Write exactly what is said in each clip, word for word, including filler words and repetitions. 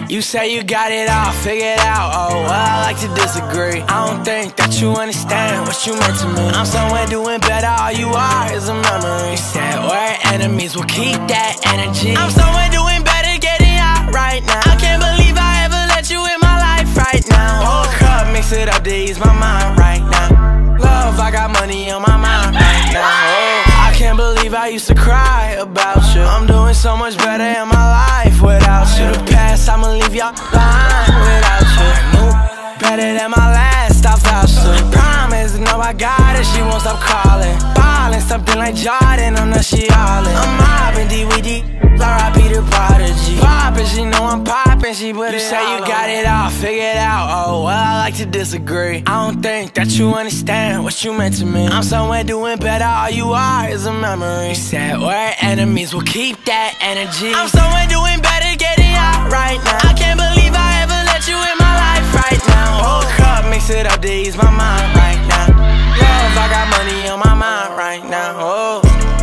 You say you got it all figured out, oh, well, I like to disagree. I don't think that you understand what you meant to me. I'm somewhere doing better, all you are is a memory. You said we're enemies, we'll keep that energy. I'm somewhere doing better, getting out right now. I can't believe I ever let you in my life right now. Whole cup, mix it up to ease my mind right now. Love, I got money on my mind right now. Oh, I can't believe I used to cry about you. I'm doing so much better in my life without you. The past, I'ma leave y'all behind without you. I knew better than my last, I vouched to. Promise, know I got it, she won't stop calling. Ballin' something like Jordan, I know she allin'. I'm mobbing D V D, R I P the Prodigy. Poppin', she know I'm poppin', she put it. You say you got it all figured out, oh, well, I like to disagree. I don't think that you understand what you meant to me. I'm somewhere doing better, all you are is a memory. You said we're enemies, we'll keep that energy. I'm somewhere doing better, getting out right now. I can't believe I ever let you in my life right now. Whole cup, mix it up to ease my mind right now. Love, I got money on my mind right now, oh.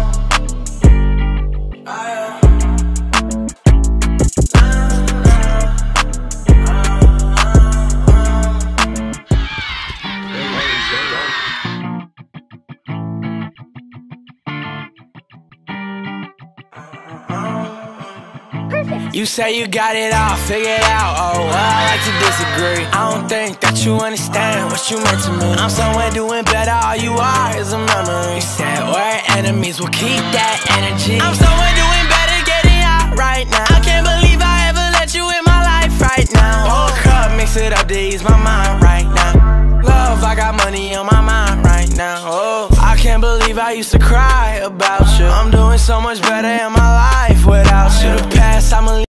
You say you got it all figured out, oh, well, I like to disagree. I don't think that you understand what you meant to me. I'm somewhere doing better, all you are is a memory. You said we're enemies, we'll keep that energy. I'm somewhere doing better, getting out right now. I can't believe I ever let you in my life right now. Whole cup, mix it up to ease my mind right now. Love, I got money on my mind right now, oh. I can't believe I used to cry about you. I'm doing so much better in my life without you. The past, I'ma